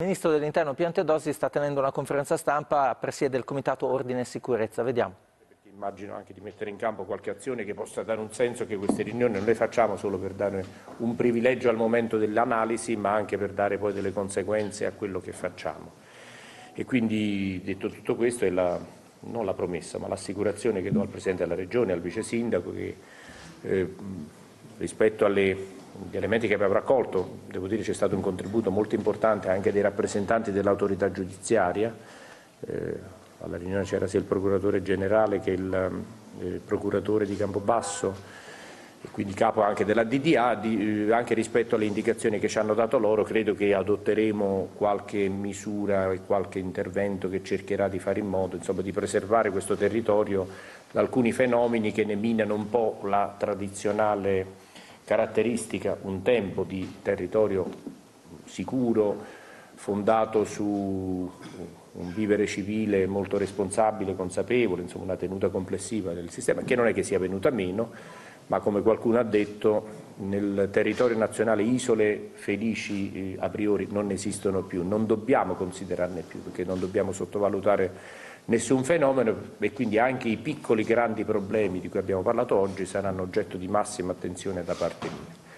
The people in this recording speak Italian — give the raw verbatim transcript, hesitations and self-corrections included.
Il Ministro dell'Interno Piantedosi sta tenendo una conferenza stampa, presiede il Comitato Ordine e Sicurezza. Vediamo. Perché immagino anche di mettere in campo qualche azione che possa dare un senso che queste riunioni non le facciamo solo per dare un privilegio al momento dell'analisi, ma anche per dare poi delle conseguenze a quello che facciamo. E quindi, detto tutto questo, è la, non la promessa, ma l'assicurazione che do al Presidente della Regione, al Vice Sindaco, che eh, rispetto alle gli elementi che abbiamo raccolto, devo dire c'è stato un contributo molto importante anche dei rappresentanti dell'autorità giudiziaria, eh, alla riunione c'era sia il procuratore generale che il, eh, il procuratore di Campobasso e quindi capo anche della D D A, di, eh, anche rispetto alle indicazioni che ci hanno dato loro credo che adotteremo qualche misura e qualche intervento che cercherà di fare in modo insomma, di preservare questo territorio da alcuni fenomeni che ne minano un po' la tradizionale caratteristica un tempo di territorio sicuro, fondato su un vivere civile molto responsabile, consapevole, insomma una tenuta complessiva del sistema, che non è che sia venuta meno, ma come qualcuno ha detto, nel territorio nazionale isole felici eh, a priori non esistono più, non dobbiamo considerarne più, perché non dobbiamo sottovalutare nessun fenomeno e quindi anche i piccoli grandi problemi di cui abbiamo parlato oggi saranno oggetto di massima attenzione da parte mia.